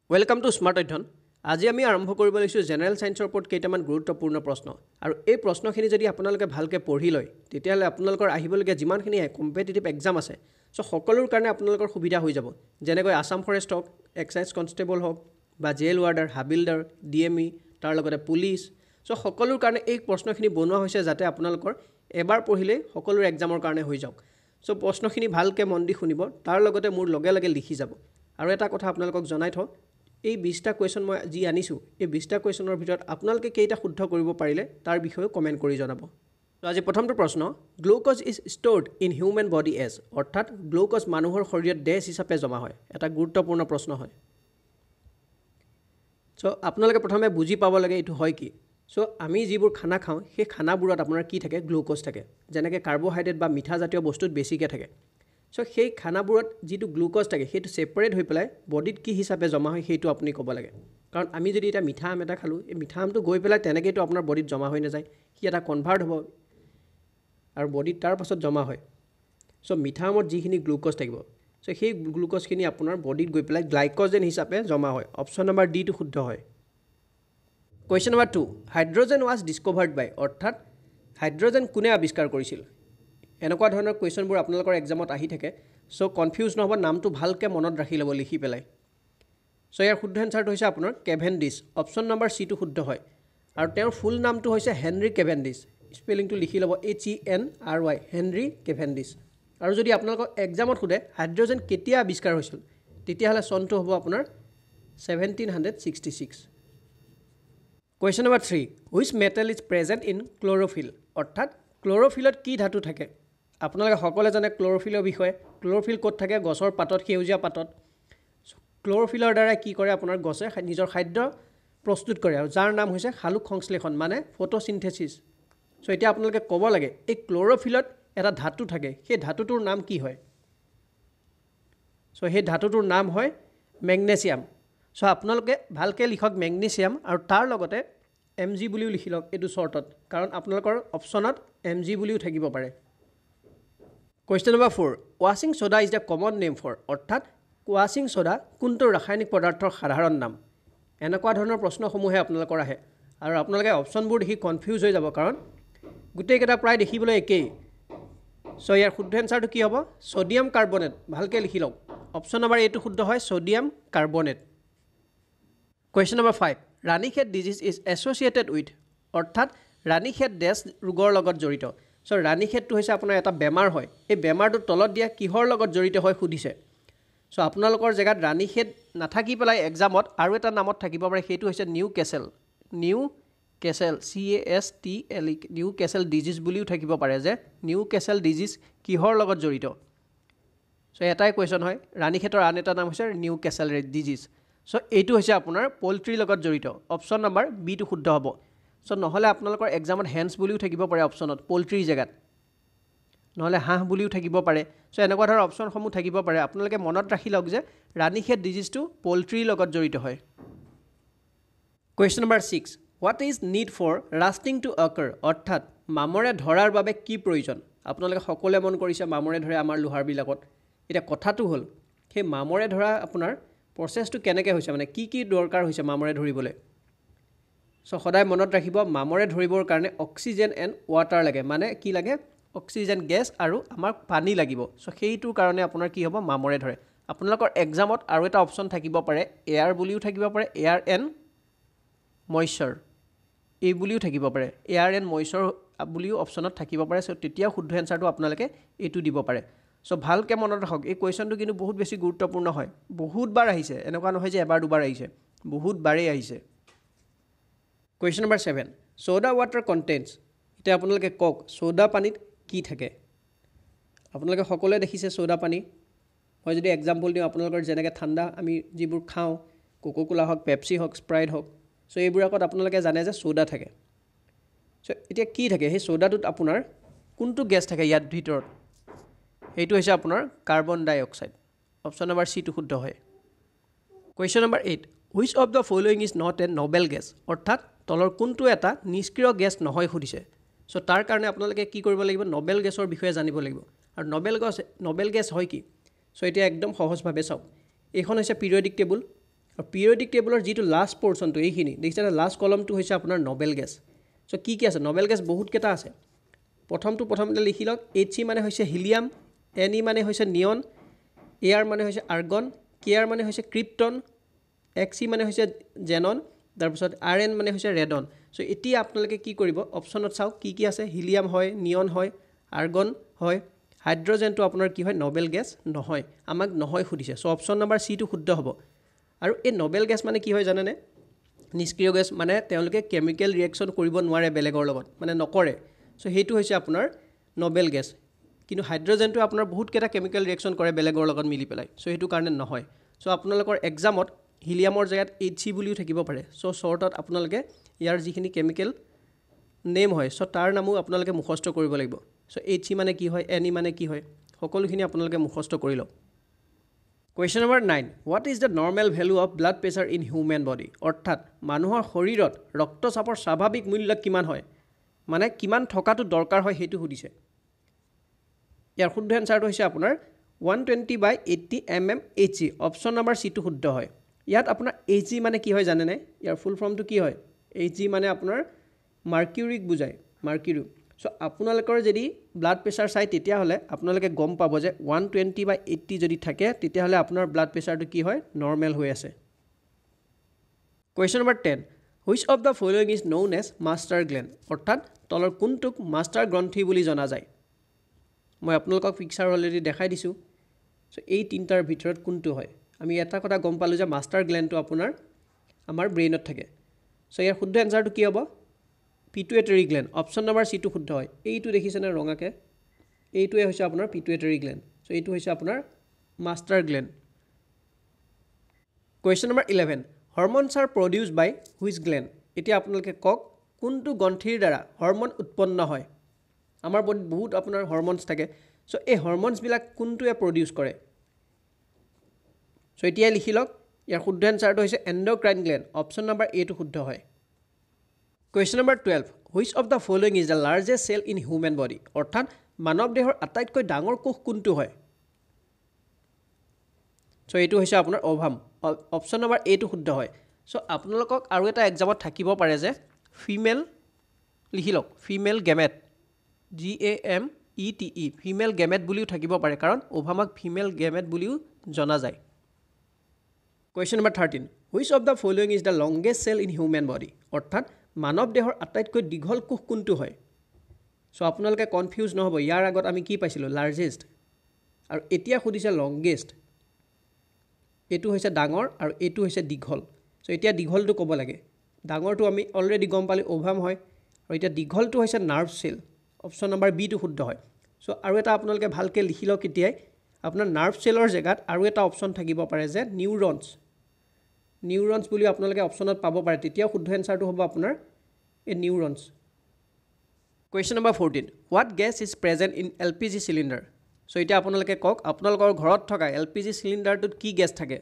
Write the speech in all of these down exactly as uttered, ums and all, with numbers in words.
Welcome to Smart Adhyyan. আজি আমি আৰম্ভ কৰিব লৈছো জেনাৰেল সায়েন্সৰ ওপৰত কেইটামান গুৰুত্বপূৰ্ণ প্ৰশ্ন আৰু এই প্ৰশ্নখিনি যদি আপোনালোকে ভালকৈ পঢ়ি লয় তেতিয়ালে আপোনালোকৰ আহিবলগীয়া যিমানখিনি কম্পিটিটিভ এক্সাম আছে সো সকলোৰ কাৰণে আপোনালোকৰ সুবিধা হৈ যাব যেনেকৈ আসাম ফৰেষ্ট হওক এক্সাইজ কনষ্টেবল হওক বা জেল ৱাৰ্ডাৰ হাবিলদাৰ ডিএমই তাৰ লগতে পুলিচ সো সকলোৰ কাৰণে এই প্ৰশ্নখিনি বনোৱা হৈছে যাতে আপোনালোকৰ এবাৰ পঢ়িলে সকলোৰ এক্সামৰ কাৰণে হৈ যাওক সো প্ৰশ্নখিনি ভালকৈ মন দি শুনিব তাৰ লগতে মোৰ লগে লগে লিখি যাব আৰু এটা কথা আপোনালোকক জনাই থওঁ এই বিশটা কোৱেশ্চন মই যি আনিছো এই বিশটা কোৱেশ্চনৰ ভিতৰত আপোনালোকে কেইটা শুদ্ধ কৰিব পাৰিলে তাৰ বিষয়ে কমেন্ট কৰি জনাব তো আজি প্ৰথমটো প্ৰশ্ন glucose is stored in human body as অৰ্থাৎ গ্লুকোজ মানুহৰ শৰীৰত ডেছ হিচাপে জমা হয় এটা গুৰুত্বপূৰ্ণ প্ৰশ্ন হয় সো আপোনালোকে প্ৰথমে বুজি পাব লাগে এটো হয় কি সো আমি যিবোৰ খানা খাওঁ সেই খানাবোৰত আপোনাৰ কি থাকে গ্লুকোজ থাকে যেনেকৈ কাৰ্বোহাইড্ৰেট বা মিঠা জাতীয় বস্তুত বেছিকৈ থাকে সো সেই খানাবোৰত যেটো গ্লুকোজ থাকে হেতু সেপাৰেট হৈ পেলাই বডিত কি হিচাপে জমা হয় হেতু আপুনি ক'ব লাগে কাৰণ আমি যদি এটা মিঠা আম এটা খালো এই মিঠা আমটো গৈ পেলাই তেনেকৈতো আপোনাৰ বডিত জমা হৈ নাযায় কি এটা কনভাৰ্ট হ'ব আৰু বডিত তাৰ পাছত জমা হয় সো মিঠা আমত যিখিনি গ্লুকোজ থাকিব সো সেই গ্লুকোজখিনি আপোনাৰ বডিত গৈ পেলাই গ্লাইকোজেন হিচাপে জমা হয় অপচন নম্বৰ ডি টো শুদ্ধ হয় question number two hydrogen was discovered by অৰ্থাৎ হাইড্ৰোজেন কোনে আৱিষ্কাৰ কৰিছিল এনেকুৱা ধৰণৰ কোৱেশ্চনবোৰ আপোনালোকৰ এক্সামত আহি থাকে সো কনফিউজ নহব নামটো ভালকৈ মনত ৰাখি ল'ব লিখি পেলাই সো ইয়াৰ শুদ্ধ এনসাৰটো হৈছে আপোনাৰ কেভেন্ডিছ অপচন নম্বৰ সি টো শুদ্ধ হয় আৰু তেওঁৰ ফুল নামটো হৈছে হেনৰি কেভেন্ডিছ স্পেলিংটো লিখি ল'ব H E N R Y Henry Cavendish আৰু যদি আপোনালোকক এক্সামত সোধে হাইড্ৰোজেন কেতিয়া আৱিষ্কাৰ হৈছিল তেতিয়াহ'লে চনটো হ'ব আপোনাৰ seventeen sixty six question number three which metal is present in chlorophyll অৰ্থাৎ ক্ল'ৰফিলত কি ধাতু থাকে আপোনালোকে সকলোৱে জানে ক্ল'ৰফিলৰ বিষয়ে ক্ল'ৰফিল ক'ত থাকে গছৰ পাতত সেউজীয়া পাতত ক্ল'ৰফিলৰ দ্বাৰা কি কৰে আপোনাৰ গছে নিজৰ খাদ্য প্ৰস্তুত কৰে আৰু যাৰ নাম হৈছে সালোক সংশ্লেষণ মানে ফটোচিনথেসিস সো এতিয়া আপোনালোকে ক'ব লাগে এই ক্ল'ৰফিলত এটা ধাতু থাকে সেই ধাতুটোৰ নাম কি হয় সো সেই ধাতুটোৰ নাম হয় মেগনেছিয়াম সো আপোনালোকে ভালকৈ লিখক মেগনেছিয়াম আৰু তাৰ লগতে এম জি বুলিও লিখি লওক এইটো শৰ্টত কাৰণ আপোনালোকৰ অপচনত এম জি বুলিও থাকিব পাৰে কোৱেশ্চন নম্বৰ ফ'ৰ ৱাশ্বিং soda is the common name for অৰ্থাৎ ৱাশ্বিং সোডা কোনটো ৰাসায়নিক পদাৰ্থৰ সাধাৰণ নাম এনেকুৱা ধৰণৰ প্ৰশ্নসমূহে আপোনালোকৰ আহে আৰু আপোনালোকে অপচনবোৰ দেখি কনফিউজ হৈ যাব কাৰণ গোটেইকেইটা প্ৰায় দেখিবলৈ একেই সো ইয়াৰ শুদ্ধ এনসাৰটো কি হ'ব সোডিয়াম কাৰ্বনেট ভালকৈ লিখি লওক অপচন নম্বৰ এইটো শুদ্ধ হয় sodium carbonate question number five Ranikhet disease is associated with অৰ্থাৎ ৰাণীখেত ডেছ ৰোগৰ লগত জড়িত সো ৰাণীখেতটো হৈছে আপোনাৰ এটা বেমাৰ হয় এই বেমাৰটো তলত দিয়া কিহৰ লগত জড়িত হয় সুধিছে সো আপোনালোকৰ জেগাত ৰাণীখেত নাথাকি পেলাই এক্সামত আৰু এটা নামত থাকিব পাৰে সেইটো হৈছে Newcastle Newcastle C A S T L E Newcastle disease বুলিও থাকিব পাৰে যে নিউ কেচেল ডিজিজ কিহৰ লগত জড়িত সো এটাই কুৱেশ্যন হয় ৰাণীখেতৰ আন এটা নাম হৈছে নিউ কেচেল ডিজিজ সো এইটো হৈছে আপোনাৰ পল্ট্ৰিৰ লগত জড়িত অপচন নম্বৰ বি টো শুদ্ধ হ'ব সো নহলে আপোনালোকৰ এক্সামত হেন্স বুলিও থাকিব পাৰে অপচনত পল্ট্ৰিৰ জেগাত নহলে হাঁহ বুলিও থাকিব পাৰে সো এনেকুৱা ধৰণৰ অপচনসমূহ থাকিব পাৰে আপোনালোকে মনত ৰাখি লওক যে ৰাণীখেত ডিজিজটো পল্ট্ৰিৰ লগত জড়িত হয় question number six what is need for rusting to occur অৰ্থাৎ মামৰে ধৰাৰ বাবে কি প্ৰয়োজন আপোনালোকে সকলোৱে মন কৰিছে মামৰে ধৰে আমাৰ লোহাৰবিলাকত এটা কথাটো হ'ল সেই মামৰে ধৰা আপোনাৰ প্ৰচেছটো কেনেকৈ হৈছে মানে কি কি দৰকাৰ হৈছে মামৰে ধৰিবলৈ সো সদায় মনত ৰাখিব মামৰে ধৰিবৰ কাৰণে অক্সিজেন এণ্ড ৱাটাৰ লাগে মানে কি লাগে অক্সিজেন গেছ আৰু আমাৰ পানী লাগিব সো সেইটোৰ কাৰণে আপোনাৰ কি হ'ব মামৰে ধৰে আপোনালোকৰ এক্সামত আৰু এটা অপচন থাকিব পাৰে এয়াৰ বুলিও থাকিব পাৰে এয়াৰ এণ্ড মইশ্চাৰ এই বুলিও থাকিব পাৰে এয়াৰ এণ্ড মইশ্চাৰ বুলিও অপচনত থাকিব পাৰে সো তেতিয়াও শুদ্ধ এনসাৰটো আপোনালোকে এইটো দিব পাৰে সো ভালকৈ মনত ৰাখক এই কুৱেশ্যনটো কিন্তু বহুত বেছি গুৰুত্বপূৰ্ণ হয় বহুতবাৰ আহিছে এনেকুৱা নহয় যে এবাৰ দুবাৰ আহিছে বহুতবাৰেই আহিছে question number seven soda water contains এতিয়া আপোনালোকে কওক সোডা পানীত কি থাকে আপোনালোকে সকলোৱে দেখিছে সোডা পানী মই যদি এক্সাম্পল দিওঁ আপোনালোকৰ যেনেকৈ ঠাণ্ডা আমি যিবোৰ খাওঁ কোকো কোলা হওক পেপচি হওক স্প্ৰাইট হওক সো এইবোৰত আপোনালোকে জানে যে সোডা থাকে সো এতিয়া কি থাকে সেই সোডাটোত আপোনাৰ কোনটো গেছ থাকে ইয়াত ভিতৰত এইটো হৈছে আপোনাৰ কাৰ্বন ডাই অক্সাইড অপচন নম্বৰ সি টো শুদ্ধ হয় question number eight which of the following is not a noble gas অৰ্থাৎ তলৰ কোনটো এটা নিষ্ক্ৰিয় গেছ নহয় সুধিছে সো তাৰ কাৰণে আপোনালোকে কি কৰিব লাগিব নবেল গেছৰ বিষয়ে জানিব লাগিব আৰু নবেল গেছ নবেল গেছ হয় কি সো এতিয়া একদম সহজভাৱে চাওক এইখন হৈছে পিৰিয়ডিক টেবুল আৰু পিৰিয়ডিক টেবুলৰ যিটো লাষ্ট পৰ্চনটো এইখিনি দেখিছেনে লাষ্ট কলমটো হৈছে আপোনাৰ নবেল গেছ চ' কি কি আছে নবেল গেছ বহুতকেইটা আছে প্ৰথমটো প্ৰথমতে লিখি লওক এইচ চি মানে হৈছে হিলিয়াম এন ই মানে হৈছে নিয়ন এ আৰ মানে হৈছে আৰ্গন কে আৰ মানে হৈছে ক্ৰিপ্টন এক্স চি মানে হৈছে জেনন তাৰপিছত আৰ এন মানে হৈছে ৰেডন চ' এতিয়া আপোনালোকে কি কৰিব অপশ্যনত চাওক কি কি আছে হিলিয়াম হয় নিয়ন হয় আৰ্গন হয় হাইড্ৰজেনটো আপোনাৰ কি হয় নবেল গেছ নহয় আমাক নহয় সুধিছে চ' অপশ্যন নম্বৰ চিটো শুদ্ধ হ'ব আৰু এই নবেল গেছ মানে কি হয় জানেনে নিষ্ক্ৰিয় গেছ মানে তেওঁলোকে কেমিকেল ৰিয়েকশ্যন কৰিব নোৱাৰে বেলেগৰ লগত মানে নকৰে চ' সেইটো হৈছে আপোনাৰ নবেল গেছ কিন্তু হাইড্ৰজেনটো আপোনাৰ বহুতকেইটা কেমিকেল ৰিয়েকশ্যন কৰে বেলেগৰ লগত মিলি পেলাই চ' সেইটো কাৰণে নহয় চ' আপোনালোকৰ এক্সামত হিলিয়ামৰ জেগাত এইচ চি বুলিও থাকিব পাৰে চ' শ্বৰ্টত আপোনালোকে ইয়াৰ যিখিনি কেমিকেল নেম হয় চ' তাৰ নামো আপোনালোকে মুখস্থ কৰিব লাগিব চ' এইচ চি মানে কি হয় এন ই মানে কি হয় সকলোখিনি আপোনালোকে মুখস্থ কৰি লওক question number nine what is the normal value of blood pressure in human body অৰ্থাৎ মানুহৰ শৰীৰত ৰক্তচাপৰ স্বাভাৱিক মূল্য কিমান হয় মানে কিমান থকাটো দৰকাৰ হয় সেইটো সুধিছে ইয়াৰ শুদ্ধ এনচাৰটো হৈছে আপোনাৰ one twenty by eighty M M H G option number চিটো শুদ্ধ হয় ইয়াত আপোনাৰ এইচ জি মানে কি হয় জানেনে ইয়াৰ ফুল ফৰ্মটো কি হয় এইচ জি মানে আপোনাৰ মাৰ্কিউৰিক বুজায় মাৰ্কিউৰি চ' আপোনালোকৰ যদি ব্লাড প্ৰেছাৰ চাই তেতিয়াহ'লে আপোনালোকে গম পাব যে ওৱান টুৱেণ্টি বাই এইট্টি যদি থাকে তেতিয়াহ'লে আপোনাৰ ব্লাড প্ৰেছাৰটো কি হয় নৰ্মেল হৈ আছে question number ten which of the following is known as master gland অৰ্থাৎ তলৰ কোনটোক মাষ্টাৰ গ্ৰন্থি বুলি জনা যায় মই আপোনালোকক পিকচাৰ অলৰেডি দেখাই দিছোঁ চ' এই তিনিটাৰ ভিতৰত কোনটো হয় আমি এটা কথা গম পালোঁ যে মাষ্টাৰ গ্লেণ্ডটো আপোনাৰ আমাৰ ব্ৰেইনত থাকে চ' ইয়াৰ শুদ্ধ এনচাৰটো কি হ'ব পিটুইটাৰী গ্লেণ্ড অপশ্যন নম্বৰ চিটো শুদ্ধ হয় এইটো দেখিছেনে ৰঙাকৈ এইটোৱে হৈছে আপোনাৰ পিটুইটাৰী গ্লেণ্ড চ' এইটো হৈছে আপোনাৰ master gland question number eleven hormones are produced by which gland এতিয়া আপোনালোকে কওক কোনটো গ্ৰন্থিৰ দ্বাৰা হৰমন উৎপন্ন হয় আমাৰ বডিত বহুত আপোনাৰ হৰমনছ থাকে চ' এই হৰমনছবিলাক কোনটোৱে প্ৰডিউচ কৰে চ' এতিয়াই লিখি লওক ইয়াৰ শুদ্ধ এনচাৰটো হৈছে এণ্ডক্ৰাইন গ্লেণ্ড অপশ্যন নম্বৰ এটো শুদ্ধ হয় question number twelve which of the following is the largest cell in human body অৰ্থাৎ মানৱ দেহৰ আটাইতকৈ ডাঙৰ কোষ কোনটো হয় চ' এইটো হৈছে আপোনাৰ অভাম অপশ্যন নম্বৰ এটো শুদ্ধ হয় চ' আপোনালোকক আৰু এটা এক্সামত থাকিব পাৰে যে ফিমেল লিখি লওক female gamete G A M E T E female gamete বুলিও থাকিব পাৰে কাৰণ অভামাক ফিমেল গেমেট বুলিও জনা যায় question number thirteen which of the following is the longest cell in human body অৰ্থাৎ মানৱ দেহৰ আটাইতকৈ দীঘল কোষ কোনটো হয় চ' আপোনালোকে কনফিউজ নহ'ব ইয়াৰ আগত আমি কি পাইছিলোঁ লাৰ্জেষ্ট আৰু এতিয়া সুধিছে লংগেষ্ট এইটো হৈছে ডাঙৰ আৰু এইটো হৈছে দীঘল চ' এতিয়া দীঘলটো ক'ব লাগে ডাঙৰটো আমি অলৰেডি গম পালোঁ অভাম হয় আৰু এতিয়া দীঘলটো হৈছে নাৰ্ভ চেল অপশ্যন নম্বৰ বিটো শুদ্ধ হয় চ' আৰু এটা আপোনালোকে ভালকৈ লিখি লওক এতিয়াই আপোনাৰ নাৰ্ভ চেলৰ জেগাত আৰু এটা অপশ্যন থাকিব পাৰে যে নিউৰনছ নিউৰনছ বুলি আপোনালোকে অপশ্যনত পাব পাৰে তেতিয়াও শুদ্ধ এনচাৰটো হ'ব আপোনাৰ এই neurons question number fourteen what gas is present in L P G cylinder so' এতিয়া আপোনালোকে কওক আপোনালোকৰ ঘৰত থকা এল পি জি চিলিণ্ডাৰটোত কি গেছ থাকে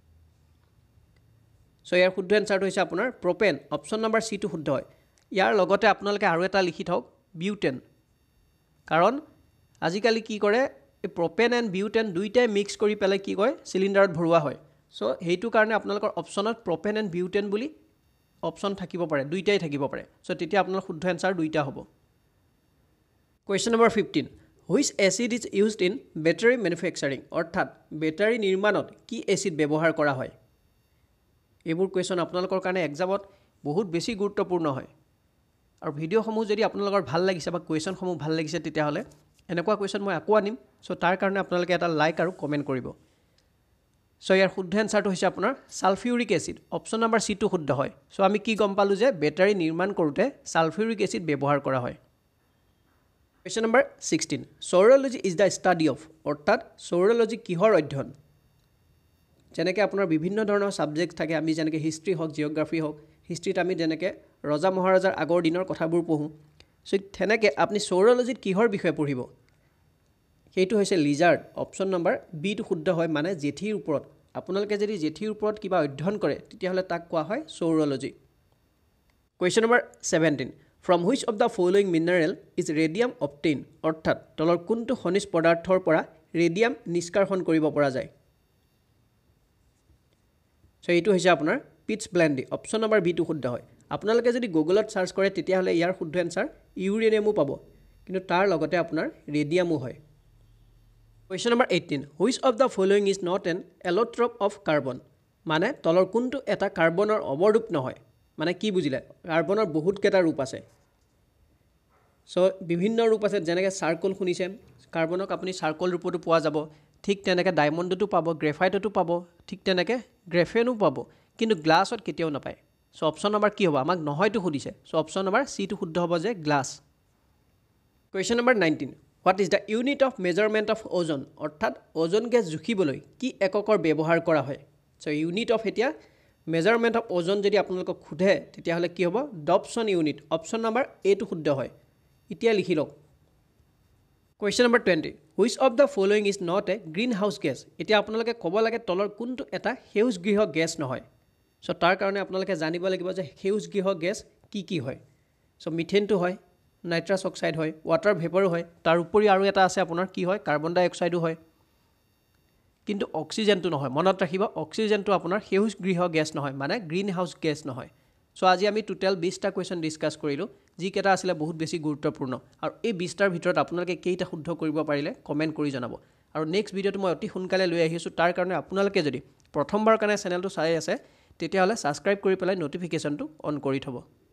চ' ইয়াৰ শুদ্ধ এনচাৰটো হৈছে আপোনাৰ প্ৰপেন অপশ্যন নম্বৰ চিটো শুদ্ধ হয় ইয়াৰ লগতে আপোনালোকে আৰু এটা লিখি থওক বিউটেন কাৰণ আজিকালি কি কৰে এই প্ৰপেন এণ্ড বিউটেন দুইটাই মিক্স কৰি পেলাই কি কয় চিলিণ্ডাৰত ভৰোৱা হয় চ' সেইটো কাৰণে আপোনালোকৰ অপশ্যনত প্ৰপেন এণ্ড বিউটেন বুলি অপশ্যন থাকিব পাৰে দুইটাই থাকিব পাৰে চ' তেতিয়া আপোনাৰ শুদ্ধ এনচাৰ দুইটা হ'ব question number fifteen which acid is used in battery manufacturing অৰ্থাৎ বেটাৰী নিৰ্মাণত কি এচিড ব্যৱহাৰ কৰা হয় এইবোৰ কুৱেশ্যন আপোনালোকৰ কাৰণে এক্সামত বহুত বেছি গুৰুত্বপূৰ্ণ হয় আৰু ভিডিঅ'সমূহ যদি আপোনালোকৰ ভাল লাগিছে বা কুৱেশ্যনসমূহ ভাল লাগিছে তেতিয়াহ'লে এনেকুৱা কুৱেশ্যন মই আকৌ আনিম চ' তাৰ কাৰণে আপোনালোকে এটা লাইক আৰু কমেণ্ট কৰিব চ' ইয়াৰ শুদ্ধ এনচাৰটো হৈছে আপোনাৰ ছালফিউৰিক এচিড অপশ্যন নম্বৰ চিটো শুদ্ধ হয় চ' আমি কি গম পালোঁ যে বেটাৰী নিৰ্মাণ কৰোঁতে ছালফিউৰিক এচিড ব্যৱহাৰ কৰা হয় question number sixteen serology is the study of অৰ্থাৎ ছ'ৰলজি কিহৰ অধ্যয়ন যেনেকৈ আপোনাৰ বিভিন্ন ধৰণৰ ছাবজেক্ট থাকে আমি যেনেকৈ হিষ্ট্ৰী হওক জিঅ'গ্ৰাফী হওক হিষ্ট্ৰীত আমি যেনেকৈ ৰজা মহাৰজাৰ আগৰ দিনৰ কথাবোৰ পঢ়োঁ চ' তেনেকৈ আপুনি ছ'ৰলজিত কিহৰ বিষয়ে পঢ়িব সেইটো হৈছে লিজাৰ্ড অপশ্যন নম্বৰ বিটো শুদ্ধ হয় মানে জেঠীৰ ওপৰত আপোনালোকে যদি জেঠীৰ ওপৰত কিবা অধ্যয়ন কৰে তেতিয়াহ'লে তাক কোৱা হয় serology question number seventeen from which of the following mineral is radium obtained অৰ্থাৎ তলৰ কোনটো খনিজ পদাৰ্থৰ পৰা ৰেডিয়াম নিষ্কাশন কৰিব পৰা যায় চ' এইটো হৈছে আপোনাৰ পিটছ ব্লেণ্ডি অপশ্যন নম্বৰ বিটো শুদ্ধ হয় আপোনালোকে যদি গুগলত চাৰ্চ কৰে তেতিয়াহ'লে ইয়াৰ শুদ্ধ এনচাৰ ইউৰেনিয়ামো পাব কিন্তু তাৰ লগতে আপোনাৰ ৰেডিয়ামো হয় question number eighteen which of the following is not an allotrope of carbon মানে তলৰ কোনটো এটা কাৰ্বনৰ অৱৰূপ নহয় মানে কি বুজিলে কাৰ্বনৰ বহুতকেইটা ৰূপ আছে চ' বিভিন্ন ৰূপ আছে যেনেকৈ চাৰ্কল শুনিছে কাৰ্বনক আপুনি চাৰ্কল ৰূপতো পোৱা যাব ঠিক তেনেকৈ ডায়মণ্ডতো পাব গ্ৰেফাইটতো পাব ঠিক তেনেকৈ গ্ৰেফেনো পাব কিন্তু গ্লাছত কেতিয়াও নাপায় চ' অপশ্যন নম্বৰ কি হ'ব আমাক নহয়তো সুধিছে চ' অপশ্যন নম্বৰ চিটো শুদ্ধ হ'ব যে glass question number nineteen what is the unit of measurement of ozone অৰ্থাৎ অ'জন গেছ জুখিবলৈ কি এককৰ ব্যৱহাৰ কৰা হয় চ' ইউনিট অফ এতিয়া মেজাৰমেণ্ট অফ অ'জন যদি আপোনালোকক সোধে তেতিয়াহ'লে কি হ'ব ডপচন ইউনিট অপশ্যন নম্বৰ এইটো শুদ্ধ হয় এতিয়া লিখি লওক question number twenty which of the following is not a greenhouse gas এতিয়া আপোনালোকে ক'ব লাগে তলৰ কোনটো এটা সেউজগৃহ গেছ নহয় চ' তাৰ কাৰণে আপোনালোকে জানিব লাগিব যে সেউজগৃহ গেছ কি কি হয় চ' মিথেনটো হয় নাইট্ৰাছ অক্সাইড হয় ৱাটাৰ ভেপৰো হয় তাৰ উপৰি আৰু এটা আছে আপোনাৰ কি হয় কাৰ্বন ডাই অক্সাইডো হয় কিন্তু অক্সিজেনটো নহয় মনত ৰাখিব অক্সিজেনটো আপোনাৰ সেউজগৃহ গেছ নহয় মানে গ্ৰীণ হাউচ গেছ নহয় চ' আজি আমি টোটেল বিছটা কুৱেশ্যন ডিছকাছ কৰিলোঁ যিকেইটা আছিলে বহুত বেছি গুৰুত্বপূৰ্ণ আৰু এই বিছটাৰ ভিতৰত আপোনালোকে কেইটা শুদ্ধ কৰিব পাৰিলে কমেণ্ট কৰি জনাব আৰু নেক্সট ভিডিঅ'টো মই অতি সোনকালে লৈ আহিছোঁ তাৰ কাৰণে আপোনালোকে যদি প্ৰথমবাৰ কাৰণে চেনেলটো চাই আছে তেতিয়াহ'লে ছাবস্ক্ৰাইব কৰি পেলাই ন'টিফিকেশ্যনটো অন কৰি থ'ব